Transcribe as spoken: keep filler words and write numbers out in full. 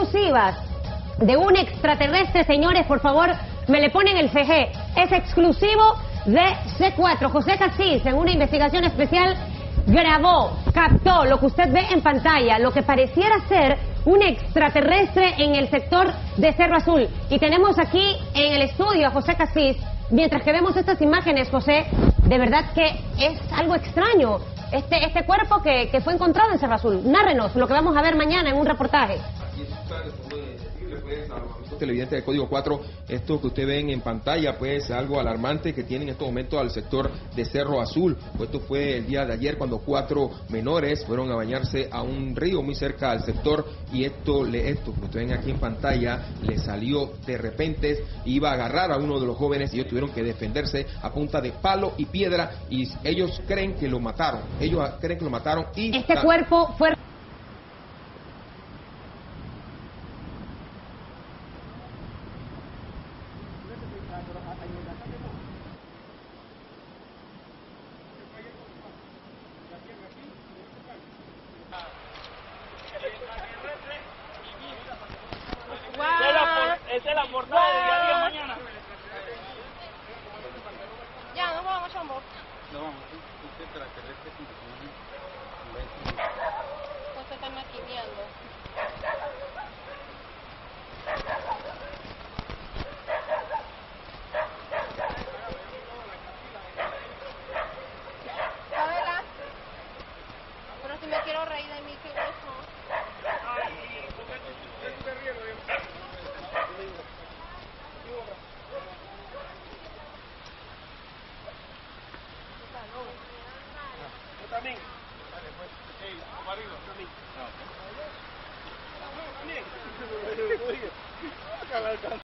exclusivas de un extraterrestre, señores, por favor, me le ponen el C G. Es exclusivo de C cuatro. José Casís, en una investigación especial, grabó, captó lo que usted ve en pantalla, lo que pareciera ser un extraterrestre en el sector de Cerro Azul. Y tenemos aquí en el estudio a José Casís. Mientras que vemos estas imágenes, José, de verdad que es algo extraño. Este, este cuerpo que, que fue encontrado en Cerro Azul. Nárrenos lo que vamos a ver mañana en un reportaje. Televidente del Código cuatro, esto que usted ven en pantalla, pues algo alarmante que tiene en estos momentos al sector de Cerro Azul. Pues esto fue el día de ayer cuando cuatro menores fueron a bañarse a un río muy cerca al sector, y esto, esto que ustedes ven aquí en pantalla, le salió de repente, iba a agarrar a uno de los jóvenes y ellos tuvieron que defenderse a punta de palo y piedra, y ellos creen que lo mataron, ellos creen que lo mataron y... Este cuerpo fue... Esa es la portada de día a día mañana. Ya, nos vamos, Chambo. No vamos, usted extraterrestre. José está maquineando.